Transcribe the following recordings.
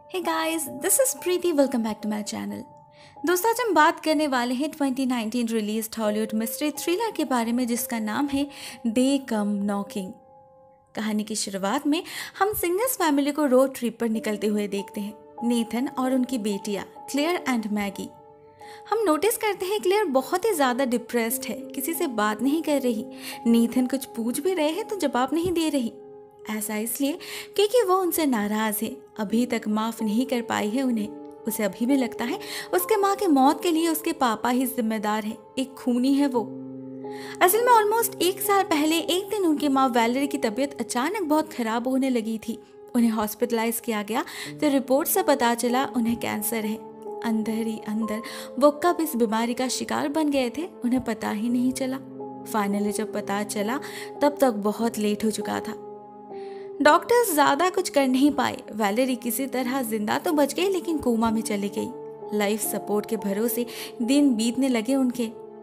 Hey guys, this is Preeti. Welcome back to my channel. दोस्तों, आज हम बात करने वाले हैं 2019 रिलीज हॉलीवुड मिस्ट्री थ्रिलर के बारे में जिसका नाम है दे कम नॉकिंग। कहानी की शुरुआत में हम सिंगर्स फैमिली को रोड ट्रिप पर निकलते हुए देखते हैं, नेथन और उनकी बेटियां क्लेयर एंड मैगी। हम नोटिस करते हैं क्लेयर बहुत ही ज़्यादा डिप्रेस्ड है, किसी से बात नहीं कर रही। नेथन कुछ पूछ भी रहे हैं तो जवाब नहीं दे रही। ऐसा इसलिए क्योंकि वो उनसे नाराज है, अभी तक माफ नहीं कर पाई है उन्हें। उसे अभी भी लगता है उसके माँ के मौत के लिए उसके पापा ही जिम्मेदार है, एक खूनी है वो। असल में ऑलमोस्ट 1 साल पहले एक दिन उनकी माँ वैलेरी की तबीयत अचानक बहुत खराब होने लगी थी। उन्हें हॉस्पिटलाइज किया गया तो रिपोर्ट से पता चला उन्हें कैंसर है। अंदर ही अंदर वो कब इस बीमारी का शिकार बन गए थे उन्हें पता ही नहीं चला। फाइनली जब पता चला तब तक बहुत लेट हो चुका था। डॉक्टर्स ज्यादा कुछ कर नहीं पाए। वैलेरी किसी तरह जिंदा तो बच गई लेकिन कोमा में चली गई। लाइफ सपोर्ट के भरोसे दिन बीतने लगे उनके।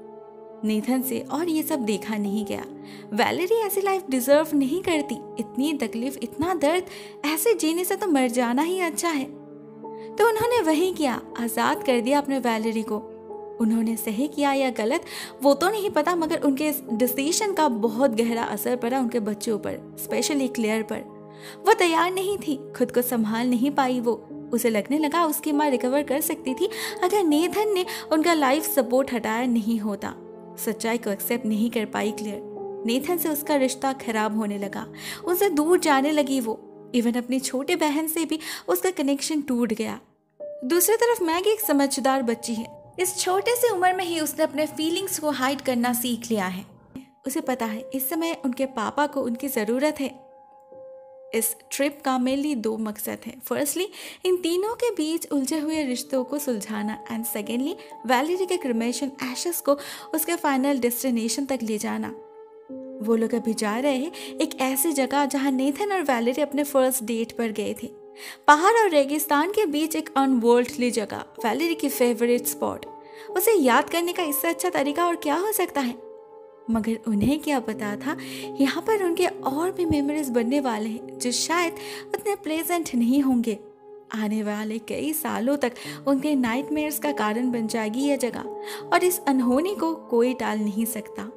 नेथन से और ये सब देखा नहीं गया। वैलेरी ऐसी लाइफ डिजर्व नहीं करती। इतनी तकलीफ, इतना दर्द, ऐसे जीने से तो मर जाना ही अच्छा है। तो उन्होंने वही किया, आजाद कर दिया अपने वैलेरी को। उन्होंने सही किया या गलत वो तो नहीं पता, मगर उनके इस डिसीजन का बहुत गहरा असर पड़ा उनके बच्चों पर, स्पेशली क्लेयर पर। वो तैयार नहीं थी, खुद को संभाल नहीं पाई वो। उसे लगने लगा उसकी माँ रिकवर कर सकती थी अगर नेथन ने उनका लाइफ सपोर्ट हटाया नहीं होता। सच्चाई को एक्सेप्ट नहीं कर पाई क्लेयर। नेथन से उसका रिश्ता खराब होने लगा, उनसे दूर जाने लगी वो। इवन अपनी छोटे बहन से भी उसका कनेक्शन टूट गया। दूसरी तरफ मैगी एक समझदार बच्ची है। इस छोटे से उम्र में ही उसने अपने फीलिंग्स को हाइड करना सीख लिया है। उसे पता है इस समय उनके पापा को उनकी ज़रूरत है। इस ट्रिप का मेनली 2 मकसद है। फर्स्टली, इन तीनों के बीच उलझे हुए रिश्तों को सुलझाना, एंड सेकेंडली, वैलेरी के क्रिमेशन एशेस को उसके फाइनल डेस्टिनेशन तक ले जाना। वो लोग अभी जा रहे हैं एक ऐसी जगह जहाँ नेथन और वैलेरी अपने फर्स्ट डेट पर गए थे। पहाड़ और रेगिस्तान के बीच एक अनवर्ल्डली जगह, वैलेरी की फेवरेट स्पॉट। उसे याद करने का इससे अच्छा तरीका और क्या हो सकता है। मगर उन्हें क्या पता था यहाँ पर उनके और भी मेमोरीज बनने वाले हैं जो शायद उतने प्लेजेंट नहीं होंगे। आने वाले कई सालों तक उनके नाइटमेयर्स का कारण बन जाएगी यह जगह, और इस अनहोनी को कोई टाल नहीं सकता।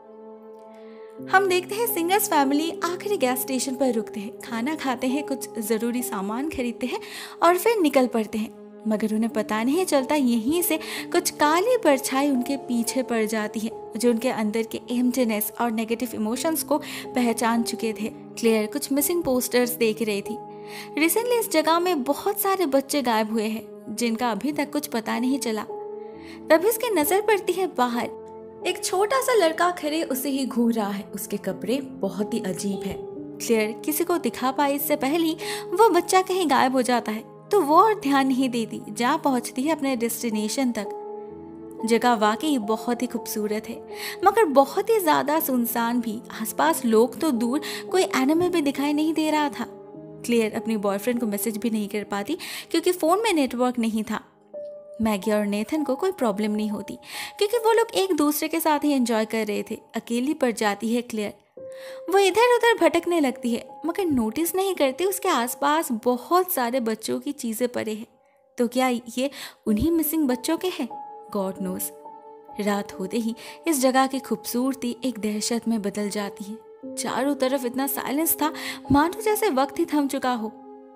हम देखते हैं सिंगर्स फैमिली आखिरी गैस स्टेशन पर रुकते हैं, खाना खाते हैं, कुछ ज़रूरी सामान खरीदते हैं और फिर निकल पड़ते हैं। मगर उन्हें पता नहीं चलता यहीं से कुछ काली परछाई उनके पीछे पड़ जाती है जो उनके अंदर के एम्प्टीनेस और नेगेटिव इमोशंस को पहचान चुके थे। क्लेयर कुछ मिसिंग पोस्टर्स देख रही थी। रिसेंटली इस जगह में बहुत सारे बच्चे गायब हुए हैं जिनका अभी तक कुछ पता नहीं चला। तभी उसकी नज़र पड़ती है बाहर। एक छोटा सा लड़का खड़े उसे ही घूर रहा है। उसके कपड़े बहुत ही अजीब है। क्लेयर किसी को दिखा पाए इससे पहले वो बच्चा कहीं गायब हो जाता है तो वो और ध्यान नहीं देती, जा पहुंचती है अपने डेस्टिनेशन तक। जगह वाकई बहुत ही खूबसूरत है मगर बहुत ही ज्यादा सुनसान भी। आसपास लोग तो दूर, कोई एनिमल भी दिखाई नहीं दे रहा था। क्लेयर अपनी बॉयफ्रेंड को मैसेज भी नहीं कर पाती क्योंकि फोन में नेटवर्क नहीं था। मैगी और नेथन को कोई प्रॉब्लम नहीं होती क्योंकि वो लोग एक दूसरे के साथ ही एंजॉय कर रहे थे। अकेली पड़ जाती है क्लेयर। वो इधर उधर भटकने लगती है मगर नोटिस नहीं करती उसके आसपास बहुत सारे बच्चों की चीजें पड़े हैं। तो क्या ये उन्हीं मिसिंग बच्चों के हैं? God knows. रात होते ही इस जगह की खूबसूरती एक दहशत में बदल जाती है। चारों तरफ इतना साइलेंस था मानो जैसे वक्त ही थम चुका हो।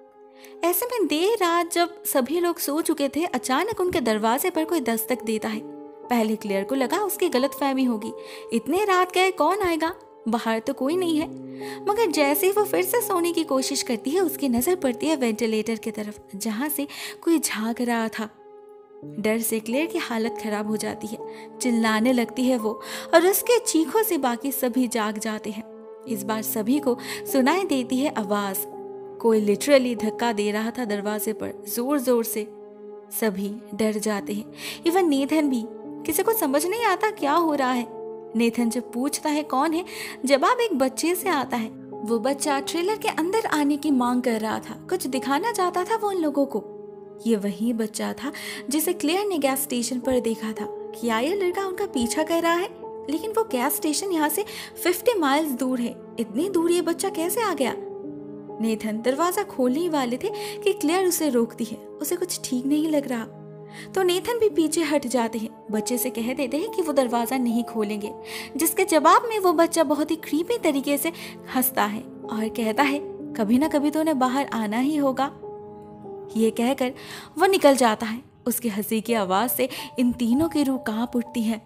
ऐसे में देर रात जब सभी लोग सो चुके थे, अचानक उनके दरवाजे पर कोई दस्तक देता है। पहले क्लेयर को लगा उसकी गलतफहमी होगी, इतने रात गए कौन आएगा, बाहर तो कोई नहीं है। मगर जैसे ही वो फिर से सोने की कोशिश करती है उसकी नजर पड़ती है वेंटिलेटर की तरफ जहां से कोई झांक रहा था। डर से क्लेयर की हालत खराब हो जाती है, चिल्लाने लगती है वो, और उसके चीखों से बाकी सभी जाग जाते हैं। इस बार सभी को सुनाई देती है आवाज। कोई लिटरली धक्का दे रहा था दरवाजे पर जोर जोर से। सभी डर जाते हैं, इवन नेथन भी। किसी को समझ नहीं आता क्या हो रहा है। नेथन जब पूछता है कौन है, जवाब एक बच्चे से आता है। वो बच्चा ट्रेलर के अंदर आने की मांग कर रहा था, कुछ दिखाना चाहता था वो उन लोगों को। ये वही बच्चा था जिसे क्लेयर ने गैस स्टेशन पर देखा था। क्या ये लड़का उनका पीछा कर रहा है? लेकिन वो गैस स्टेशन यहाँ से 50 माइल्स दूर है। इतनी दूर ये बच्चा कैसे आ गया? नेथन दरवाजा खोलने ही वाले थे कि क्लेयर उसे रोकती है। उसे कुछ ठीक नहीं लग रहा तो नेथन भी पीछे हट जाते हैं। बच्चे से कह देते हैं कि वो दरवाजा नहीं खोलेंगे, जिसके जवाब में वो बच्चा बहुत ही क्रीपी तरीके से हंसता है और कहता है कभी ना कभी तो उन्हें बाहर आना ही होगा। ये कहकर वो निकल जाता है। उसकी हंसी की आवाज से इन तीनों की रूह कांप उठती है।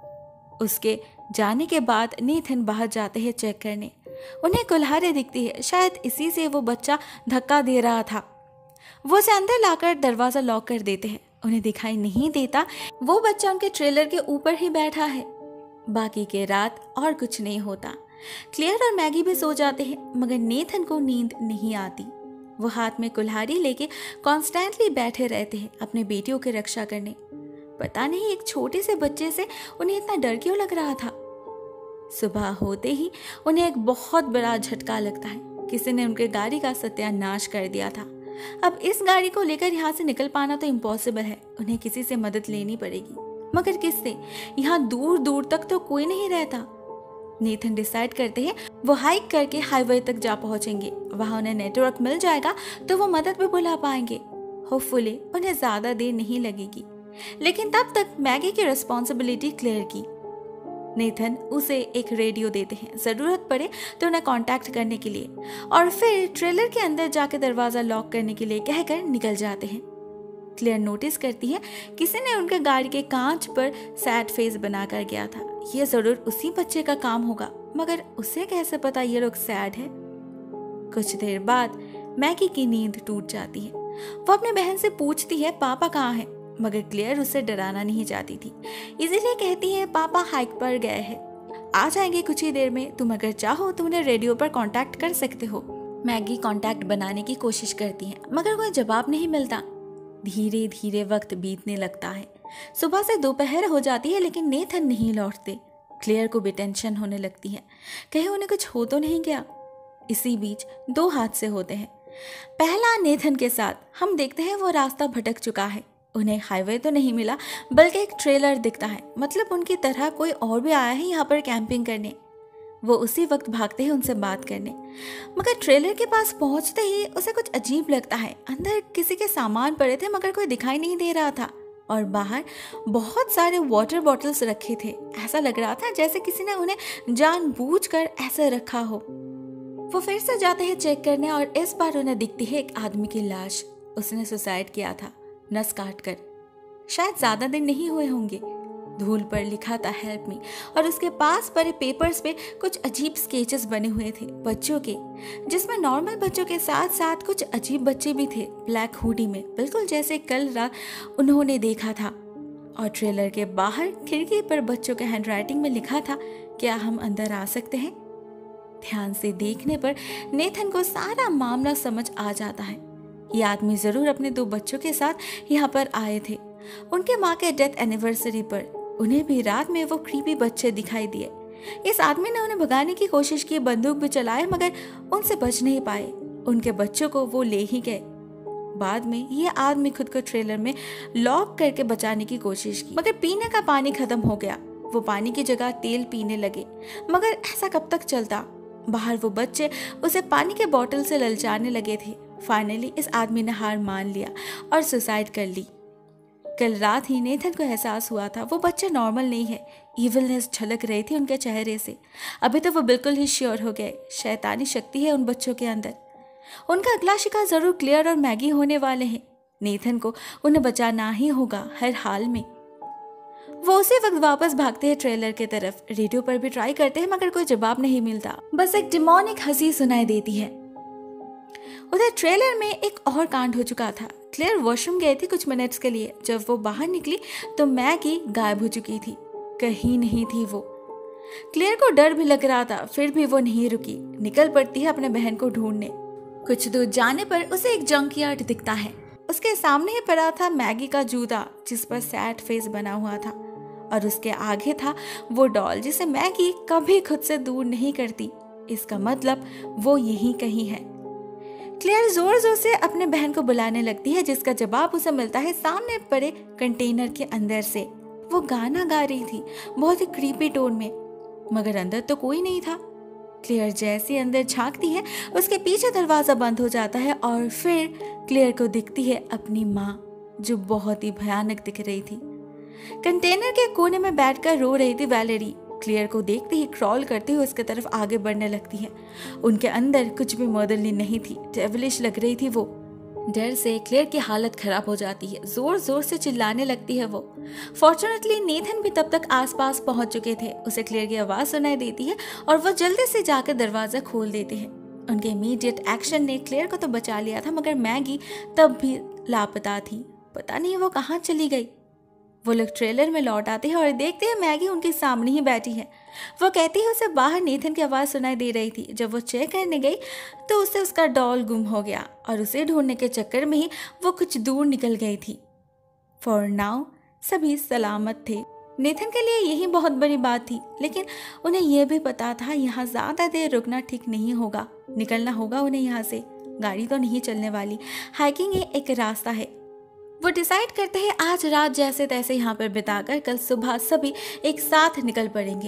उसके जाने के बाद नेथन बाहर जाते हैं चेक करने। उन्हें कुल्हाड़ी दिखती है, शायद इसी से वो बच्चा धक्का दे रहा था। वो उसे अंदर लाकर दरवाजा लॉक कर देते हैं। उन्हें दिखाई नहीं देता वो बच्चा उनके ट्रेलर के ऊपर ही बैठा है। बाकी के रात और कुछ नहीं होता। क्लेयर और मैगी भी सो जाते हैं, मगर नेथन को नींद नहीं आती। वो हाथ में कुल्हाड़ी लेके कॉन्स्टेंटली बैठे रहते हैं अपने बेटियों की रक्षा करने। पता नहीं एक छोटे से बच्चे से उन्हें इतना डर क्यों लग रहा था। सुबह होते ही उन्हें एक बहुत बड़ा झटका लगता है। किसी ने उनके गाड़ी का सत्यानाश कर दिया था। अब इस गाड़ी को लेकर यहाँ से निकल पाना तो इम्पॉसिबल है। उन्हें किसी से मदद लेनी पड़ेगी, मगर किससे? यहाँ दूर दूर तक तो कोई नहीं रहता। नेथन डिसाइड करते हैं वो हाइक करके हाईवे तक जा पहुंचेंगे। वहां उन्हें नेटवर्क मिल जाएगा तो वो मदद भी बुला पाएंगे। होपफुली उन्हें ज्यादा देर नहीं लगेगी, लेकिन तब तक मैगी की रिस्पॉन्सिबिलिटी क्लियर की। नेथन उसे एक रेडियो देते हैं, जरूरत पड़े तो उन्हें कांटेक्ट करने के लिए, और फिर ट्रेलर के अंदर जाके दरवाजा लॉक करने के लिए कहकर निकल जाते हैं। क्लियर नोटिस करती है किसी ने उनके गाड़ी के कांच पर सैड फेस बनाकर गया था। ये जरूर उसी बच्चे का काम होगा, मगर उसे कैसे पता ये लोग सैड है? कुछ देर बाद मैगी की नींद टूट जाती है। वो अपने बहन से पूछती है पापा कहाँ हैं, मगर क्लियर उसे डराना नहीं चाहती थी, इसीलिए कहती है पापा हाइक पर गए हैं, आ जाएंगे कुछ ही देर में। तुम अगर चाहो तो उन्हें रेडियो पर कांटेक्ट कर सकते हो। मैगी कांटेक्ट बनाने की कोशिश करती है, मगर कोई जवाब नहीं मिलता। धीरे धीरे वक्त बीतने लगता है। सुबह से दोपहर हो जाती है, लेकिन नेथन नहीं लौटते। क्लेयर को भी टेंशन होने लगती है, कहीं उन्हें कुछ हो तो नहीं गया। इसी बीच दो हादसे होते हैं। पहला नेथन के साथ। हम देखते हैं वो रास्ता भटक चुका है। उन्हें हाईवे तो नहीं मिला, बल्कि एक ट्रेलर दिखता है। मतलब उनकी तरह कोई और भी आया है यहाँ पर कैंपिंग करने। वो उसी वक्त भागते हैं उनसे बात करने, मगर ट्रेलर के पास पहुंचते ही उसे कुछ अजीब लगता है। अंदर किसी के सामान पड़े थे, मगर कोई दिखाई नहीं दे रहा था, और बाहर बहुत सारे वाटर बॉटल्स रखे थे। ऐसा लग रहा था जैसे किसी ने उन्हें जानबूझकर ऐसे रखा हो। वो फिर से जाते हैं चेक करने, और इस बार उन्हें दिखती है एक आदमी की लाश। उसने सुसाइड किया था, नस काट कर। शायद ज्यादा दिन नहीं हुए होंगे। धूल पर लिखा था हेल्प मी, और उसके पास पड़े पेपर्स पे कुछ अजीब स्केचेस बने हुए थे बच्चों के, जिसमें नॉर्मल बच्चों के साथ साथ कुछ अजीब बच्चे भी थे ब्लैक हुडी में, बिल्कुल जैसे कल रात उन्होंने देखा था। और ट्रेलर के बाहर खिड़की पर बच्चों के हैंडराइटिंग में लिखा था, क्या हम अंदर आ सकते हैं? ध्यान से देखने पर नेथन को सारा मामला समझ आ जाता है। ये आदमी जरूर अपने दो बच्चों के साथ यहाँ पर आए थे, उनके माँ के डेथ एनिवर्सरी पर। उन्हें भी रात में वो क्रीपी बच्चे दिखाई दिए। इस आदमी ने उन्हें भगाने की कोशिश की, बंदूक भी चलाए, मगर उनसे बच नहीं पाए। उनके बच्चों को वो ले ही गए। बाद में ये आदमी खुद को ट्रेलर में लॉक करके बचाने की कोशिश की, मगर पीने का पानी खत्म हो गया। वो पानी की जगह तेल पीने लगे, मगर ऐसा कब तक चलता? बाहर वो बच्चे उसे पानी के बोतल से ललचाने लगे थे। फाइनली इस आदमी ने हार मान लिया और सुसाइड कर ली। कल रात ही नेथन को एहसास हुआ था वो बच्चे नॉर्मल नहीं है। इविलनेस झलक रही थी उनके चेहरे से। अभी तो वो बिल्कुल ही श्योर हो गए, शैतानी शक्ति है उन बच्चों के अंदर। उनका अगला शिकार जरूर क्लेयर और मैगी होने वाले हैं। नेथन को उन्हें बचाना ही होगा हर हाल में। वो उसी वक्त वापस भागते हैं ट्रेलर की तरफ। रेडियो पर भी ट्राई करते हैं, मगर कोई जवाब नहीं मिलता। बस एक डिमोनिक हंसी सुनाई देती है। उधर ट्रेलर में एक और कांड हो चुका था। क्लेयर वॉशरूम गए थे कुछ मिनट्स के लिए। जब वो बाहर निकली तो मैगी गायब हो चुकी थी, कहीं नहीं थी वो। क्लेयर को डर भी लग रहा था, फिर भी वो नहीं रुकी। निकल पड़ती है अपने बहन को ढूंढने। कुछ दूर जाने पर उसे एक जंकयार्ड दिखता है। उसके सामने ही पड़ा था मैगी का जूता, जिस पर सैड फेस बना हुआ था, और उसके आगे था वो डॉल जिसे मैगी कभी खुद से दूर नहीं करती। इसका मतलब वो यहीं कहीं है। क्लेयर जोर जोर से अपने बहन को बुलाने लगती है, जिसका जवाब उसे मिलता है सामने पड़े कंटेनर के अंदर से। वो गाना गा रही थी बहुत ही क्रीपी टोन में, मगर अंदर तो कोई नहीं था। क्लेयर जैसे अंदर झांकती है उसके पीछे दरवाजा बंद हो जाता है और फिर क्लेयर को दिखती है अपनी माँ, जो बहुत ही भयानक दिख रही थी। कंटेनर के कोने में बैठकर रो रही थी वैलेरी। क्लेयर को देखते ही क्रॉल करते हुए उसके तरफ आगे बढ़ने लगती है। उनके अंदर कुछ भी मदरली नहीं थी, डेविलिश लग रही थी वो। डर से क्लेयर की हालत खराब हो जाती है, जोर जोर से चिल्लाने लगती है वो। फॉर्चुनेटली नेथन भी तब तक आसपास पहुंच चुके थे। उसे क्लेयर की आवाज सुनाई देती है और वो जल्दी से जाकर दरवाजा खोल देते हैं। उनके इमीडिएट एक्शन ने क्लेयर को तो बचा लिया था, मगर मैगी तब भी लापता थी। पता नहीं वो कहाँ चली गई। वो लोग ट्रेलर में लौट आते हैं और देखते हैं मैगी उनके सामने ही बैठी है। वो कहती है उसे बाहर नेथन की आवाज़ सुनाई दे रही थी। जब वो चेक करने गई तो उसे उसका डॉल गुम हो गया और उसे ढूंढने के चक्कर में ही वो कुछ दूर निकल गई थी। फॉर नाउ सभी सलामत थे। नेथन के लिए यही बहुत बड़ी बात थी, लेकिन उन्हें यह भी पता था यहाँ ज़्यादा देर रुकना ठीक नहीं होगा। निकलना होगा उन्हें यहाँ से। गाड़ी तो नहीं चलने वाली, हाइकिंग ही एक रास्ता है। वो डिसाइड करते हैं आज रात जैसे तैसे यहाँ पर बिताकर कल सुबह सभी एक साथ निकल पड़ेंगे।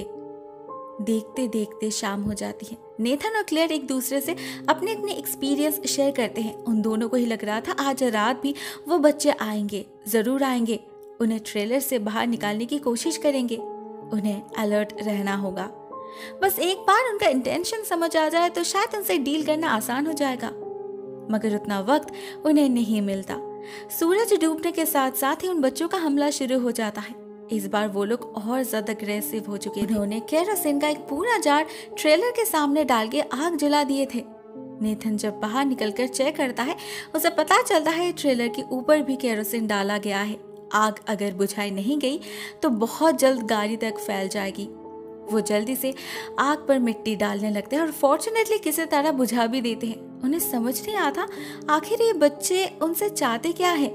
देखते देखते शाम हो जाती है। नेथन और क्लेयर एक दूसरे से अपने अपने एक्सपीरियंस शेयर करते हैं। उन दोनों को ही लग रहा था आज रात भी वो बच्चे आएंगे, जरूर आएंगे। उन्हें ट्रेलर से बाहर निकालने की कोशिश करेंगे। उन्हें अलर्ट रहना होगा। बस एक बार उनका इंटेंशन समझ आ जाए तो शायद उनसे डील करना आसान हो जाएगा, मगर उतना वक्त उन्हें नहीं मिलता। सूरज डूबने के साथ साथ ही उन बच्चों का हमला शुरू हो जाता है। इस बार वो लोग और ज्यादा अग्रेसिव हो चुके थे। उन्होंने केरोसिन का एक पूरा जार ट्रेलर के सामने डाल के आग जला दिए थे। नेथन जब बाहर निकलकर चेक करता है उसे पता चलता है ट्रेलर के ऊपर भी केरोसिन डाला गया है। आग अगर बुझाई नहीं गई तो बहुत जल्द गाड़ी तक फैल जाएगी। वो जल्दी से आग पर मिट्टी डालने लगते हैं और फॉर्चुनेटली किसी तरह बुझा भी देते हैं। उन्हें समझ नहीं आता आखिर ये बच्चे उनसे चाहते क्या है।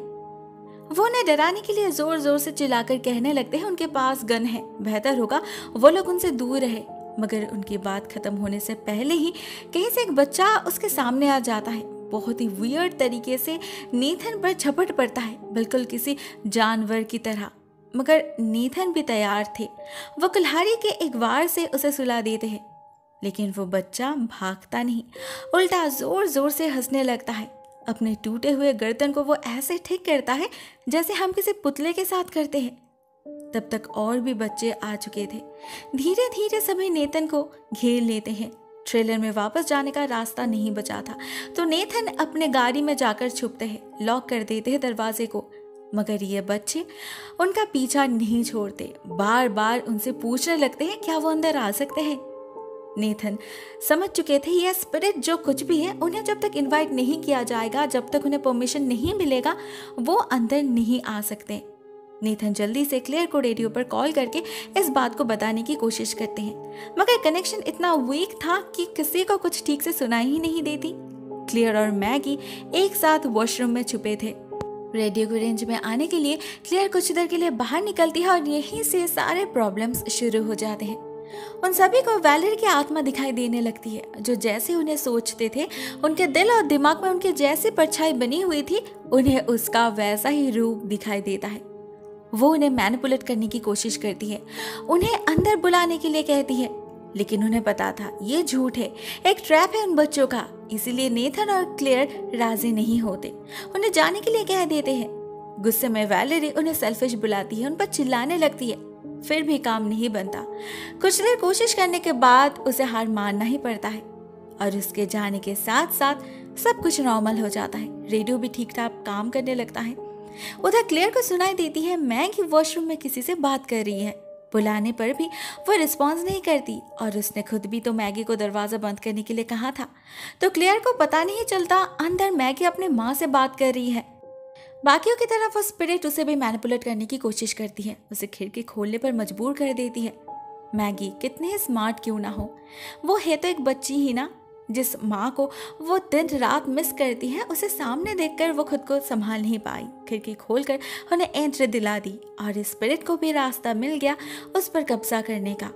वो उन्हें डराने के लिए जोर जोर से चिल्लाकर कहने लगते हैं उनके पास गन है, बेहतर होगा वो लोग उनसे दूर रहे। मगर उनकी बात खत्म होने से पहले ही कहीं से एक बच्चा उसके सामने आ जाता है। बहुत ही वियर्ड तरीके से नेथन पर झपट पड़ता है, बिल्कुल किसी जानवर की तरह। मगर नेथन भी तैयार थे। वो कुल्हाड़ी के एक वार से उसे सुला देते हैं, लेकिन वो बच्चा भागता नहीं, उल्टा जोर जोर से हंसने लगता है। अपने टूटे हुए गर्दन को वो ऐसे ठीक करता है जैसे हम किसी पुतले के साथ करते हैं। तब तक और भी बच्चे आ चुके थे। धीरे धीरे सभी नेथन को घेर लेते हैं। ट्रेलर में वापस जाने का रास्ता नहीं बचा था, तो नेथन अपने गाड़ी में जाकर छुपते हैं, लॉक कर देते हैं दरवाजे को। मगर ये बच्चे उनका पीछा नहीं छोड़ते, बार बार उनसे पूछने लगते हैं क्या वो अंदर आ सकते हैं। नेथन समझ चुके थे ये स्पिरिट जो कुछ भी है उन्हें जब तक इनवाइट नहीं किया जाएगा, जब तक उन्हें परमिशन नहीं मिलेगा, वो अंदर नहीं आ सकते। नेथन जल्दी से क्लेयर को रेडियो पर कॉल करके इस बात को बताने की कोशिश करते हैं, मगर कनेक्शन इतना वीक था कि किसी को कुछ ठीक से सुनाई ही नहीं देती। क्लेयर और मैगी एक साथ वॉशरूम में छुपे थे। रेडियो को रेंज में आने के लिए क्लेयर कुछ देर के लिए बाहर निकलती है और यहीं से सारे प्रॉब्लम्स शुरू हो जाते हैं। उन सभी को वैलेरी की आत्मा दिखाई देने लगती है, जो जैसे उन्हें सोचते थे उनके दिल और दिमाग में उनके जैसी परछाई बनी हुई थी, उन्हें उसका वैसा ही रूप दिखाई देता है। वो उन्हें मैनिपुलेट करने की कोशिश करती है, उन्हें अंदर बुलाने के लिए कहती है, लेकिन उन्हें पता था ये झूठ है, एक ट्रैप है उन बच्चों का। इसीलिए नेथन और क्लेयर राजी नहीं होते, उन्हें जाने के लिए कह देते हैं। गुस्से में वैलेरी उन्हें सेल्फिश बुलाती है, उन पर चिल्लाने लगती है, फिर भी काम नहीं बनता। कुछ देर कोशिश करने के बाद उसे हार मानना ही पड़ता है और उसके जाने के साथ साथ सब कुछ नॉर्मल हो जाता है। रेडियो भी ठीक ठाक काम करने लगता है। उधर क्लेयर को सुनाई देती है मैगी वॉशरूम में किसी से बात कर रही है। बुलाने पर भी वो रिस्पॉन्स नहीं करती और उसने खुद भी तो मैगी को दरवाज़ा बंद करने के लिए कहा था, तो क्लेयर को पता नहीं चलता अंदर मैगी अपने माँ से बात कर रही है। बाकियों की तरफ वो स्पिरिट उसे भी मैनिपुलेट करने की कोशिश करती है, उसे खिड़की खोलने पर मजबूर कर देती है। मैगी कितने स्मार्ट क्यों ना हो, वो है तो एक बच्ची ही ना। जिस माँ को वो दिन रात मिस करती है, उसे सामने देखकर वो खुद को संभाल नहीं पाई। खिड़की खोलकर उन्हें एंट्री दिला दी और स्पिरिट को भी रास्ता मिल गया उस पर कब्जा करने का।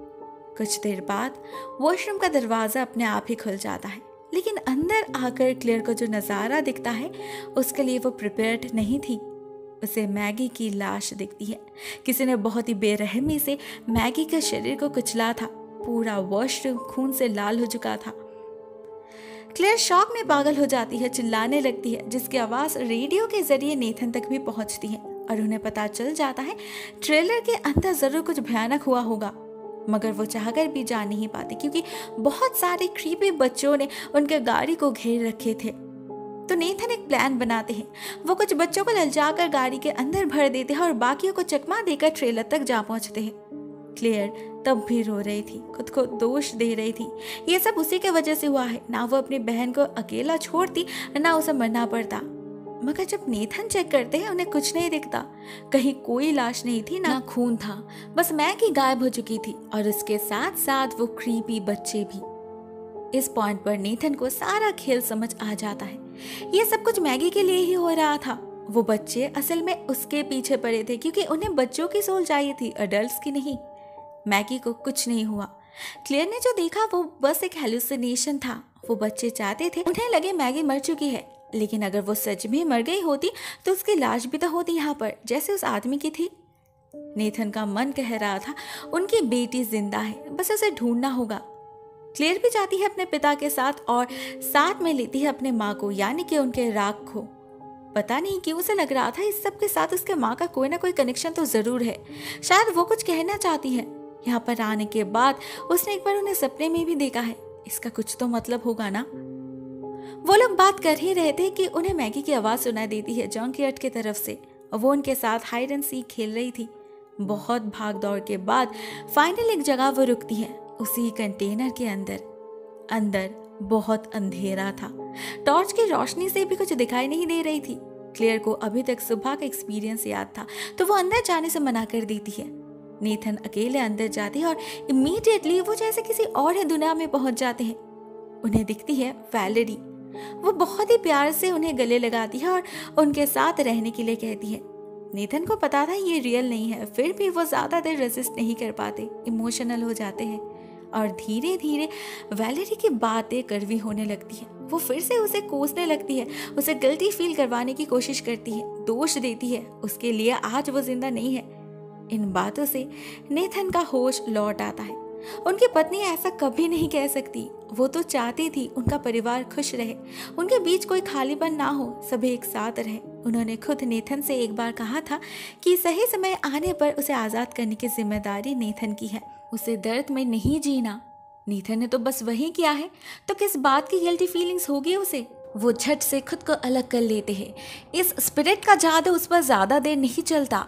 कुछ देर बाद वॉशरूम का दरवाज़ा अपने आप ही खुल जाता है, लेकिन अंदर आकर क्लेयर को जो नज़ारा दिखता है उसके लिए वो प्रिपेयर्ड नहीं थी। उसे मैगी की लाश दिखती है। किसी ने बहुत ही बेरहमी से मैगी के शरीर को कुचला था। पूरा वॉशरूम खून से लाल हो चुका था। क्लेयर शॉक में पागल हो जाती है, चिल्लाने लगती है, जिसकी आवाज़ रेडियो के जरिए नेथन तक भी पहुंचती है और उन्हें पता चल जाता है ट्रेलर के अंदर ज़रूर कुछ भयानक हुआ होगा, मगर वो चाहकर भी जा नहीं पाते क्योंकि बहुत सारे क्रीपी बच्चों ने उनके गाड़ी को घेर रखे थे। तो नेथन एक प्लान बनाते हैं। वो कुछ बच्चों को ललचाकर गाड़ी के अंदर भर देते हैं और बाकियों को चकमा देकर ट्रेलर तक जा पहुंचते हैं। क्लेयर तब भी रो रही थी, खुद को दोष दे रही थी। ये सब उसी के वजह से हुआ है, ना वो अपनी बहन को अकेला छोड़ती, ना उसे मरना पड़ता। मगर जब नेथन चेक करते हैं उन्हें कुछ नहीं दिखता। कहीं कोई लाश नहीं थी, ना खून था, बस मैगी गायब हो चुकी थी और उसके साथ साथ वो क्रीपी बच्चे भी। इस पॉइंट पर नेथन को सारा खेल समझ आ जाता है। ये सब कुछ मैगी के लिए ही हो रहा था। वो बच्चे असल में उसके पीछे पड़े थे क्योंकि उन्हें बच्चों की सोल चाहिए थी, अडल्ट्स की नहीं। मैगी को कुछ नहीं हुआ। क्लेयर ने जो देखा वो बस एक हेलुसिनेशन था। वो बच्चे चाहते थे, उन्हें लगे मैगी मर चुकी है, लेकिन अगर वो सच में मर गई होती तो उसकी लाश भी तो होती यहाँ पर, जैसे उस आदमी की थी। नेथन का मन कह रहा था उनकी बेटी जिंदा है, बस उसे ढूंढना होगा। क्लेयर भी जाती है अपने पिता के साथ और साथ में लेती है अपने माँ को, यानी कि उनके राग को। पता नहीं क्यों उसे लग रहा था इस सब के साथ उसके माँ का कोई ना कोई कनेक्शन तो जरूर है। शायद वो कुछ कहना चाहती है। यहाँ पर आने के बाद उसने एक बार उन्हें सपने में भी देखा है, इसका कुछ तो मतलब होगा ना। वो लोग बात कर ही रहे थे कि उन्हें मैगी की आवाज सुनाई देती है जंकयार्ड की तरफ से। वो उनके साथ हाइड एंड सीक खेल रही थी। बहुत भाग दौड़ के बाद फाइनल एक जगह वो रुकती है, उसी कंटेनर के अंदर बहुत अंधेरा था। टॉर्च की रोशनी से भी कुछ दिखाई नहीं दे रही थी। क्लेयर को अभी तक सुबह का एक्सपीरियंस याद था, तो वो अंदर जाने से मना कर देती है। नेथन अकेले अंदर जाते हैं और इमीडिएटली वो जैसे किसी और दुनिया में पहुंच जाते हैं। उन्हें दिखती है वैलेरी। वो बहुत ही प्यार से उन्हें गले लगाती है और उनके साथ रहने के लिए कहती है। नेथन को पता था ये रियल नहीं है, फिर भी वो ज्यादा देर रेजिस्ट नहीं कर पाते, इमोशनल हो जाते हैं और धीरे धीरे वैलेरी की बातें कड़वी होने लगती है। वो फिर से उसे कोसने लगती है, उसे गिल्टी फील करवाने की कोशिश करती है, दोष देती है उसके लिए आज वो जिंदा नहीं है। इन बातों से नेथन का होश लौट आता है। उनकी पत्नी ऐसा कभी नहीं कह सकती। वो तो चाहती थी उनका परिवार खुश रहे, उनके बीच कोई खालीपन ना हो, सभी एक साथ रहे। उन्होंने खुद नेथन से एक बार कहा था कि सही समय आने पर उसे आज़ाद करने की जिम्मेदारी नेथन की है, उसे दर्द में नहीं जीना। नेथन ने तो बस वही किया है, तो किस बात की गिल्टी फीलिंग्स होगी उसे। वो झट से खुद को अलग कर लेते हैं। इस स्पिरिट का जादू उस पर ज्यादा देर नहीं चलता।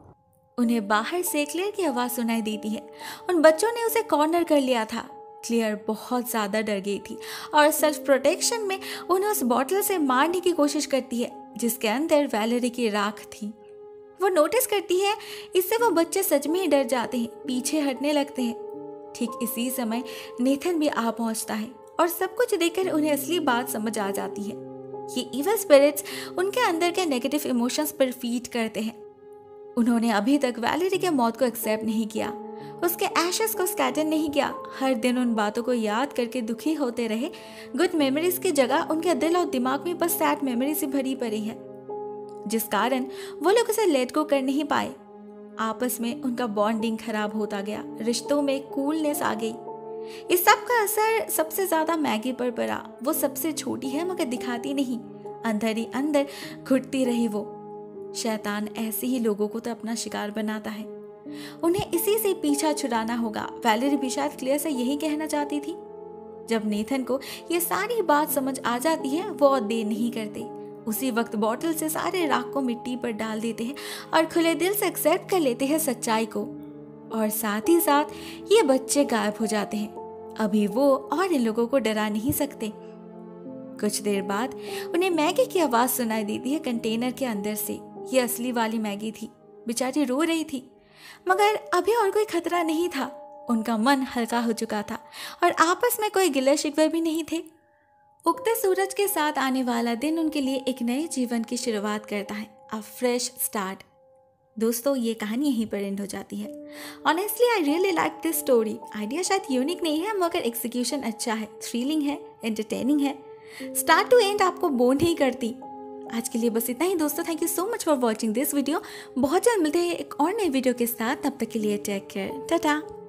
उन्हें बाहर से क्लेयर की आवाज सुनाई देती है। उन बच्चों ने उसे कॉर्नर कर लिया था। क्लेयर बहुत ज्यादा डर गई थी और सेल्फ प्रोटेक्शन में उन्हें उस बॉटल से मारने की कोशिश करती है जिसके अंदर वैलेरी की राख थी। वो नोटिस करती है, इससे वो बच्चे सच में ही डर जाते हैं, पीछे हटने लगते हैं। ठीक इसी समय नेथन भी आ पहुंचता है और सब कुछ देखकर उन्हें असली बात समझ आ जाती है। ये इविल स्पिरिट्स उनके अंदर के नेगेटिव इमोशंस पर फीड करते हैं। उन्होंने अभी तक वैलेरी के मौत को एक्सेप्ट नहीं किया, उसके एशेस को स्कैटर नहीं किया, हर दिन उन बातों को याद करके दुखी होते रहे। गुड मेमोरीज की जगह उनके दिल और दिमाग में बस सैड मेमोरी से भरी पड़ी है, जिस कारण वो लोग उसे लेट गो कर नहीं पाए। आपस में उनका बॉन्डिंग खराब होता गया, रिश्तों में कूलनेस आ गई। इस सब का असर सबसे ज्यादा मैगी पर पड़ा। वो सबसे छोटी है मगर दिखाती नहीं, अंदर ही अंदर घुटती रही। वो शैतान ऐसे ही लोगों को तो अपना शिकार बनाता है, उन्हें इसी से पीछा छुड़ाना होगा। वैलेरी भी शायद क्लेयर से यही कहना चाहती थी। जब नेथन को ये सारी बात समझ आ जाती है वो और देर नहीं करते, उसी वक्त बॉटल से सारे राख को मिट्टी पर डाल देते हैं और खुले दिल से एक्सेप्ट कर लेते हैं सच्चाई को। और साथ ही साथ ये बच्चे गायब हो जाते हैं। अभी वो और इन लोगों को डरा नहीं सकते। कुछ देर बाद उन्हें मैगी की आवाज सुनाई देती है कंटेनर के अंदर से। ये असली वाली मैगी थी। बेचारी रो रही थी, मगर अभी और कोई खतरा नहीं था। उनका मन हल्का हो चुका था और आपस में कोई गिले शिकवे भी नहीं थे। उगते सूरज के साथ आने वाला दिन उनके लिए एक नए जीवन की शुरुआत करता है, अ फ्रेश स्टार्ट। दोस्तों, ये कहानी यहीं पर एंड हो जाती है। Honestly I really like this story. Idea शायद यूनिक नहीं है मगर एग्जीक्यूशन अच्छा है, थ्रिलिंग है, एंटरटेनिंग है, स्टार्ट टू एंड आपको बोर नहीं करती। आज के लिए बस इतना ही दोस्तों। Thank you so much for watching this video. बहुत जल्द मिलते हैं एक और नए वीडियो के साथ। तब तक के लिए टेक केयर, टाटा।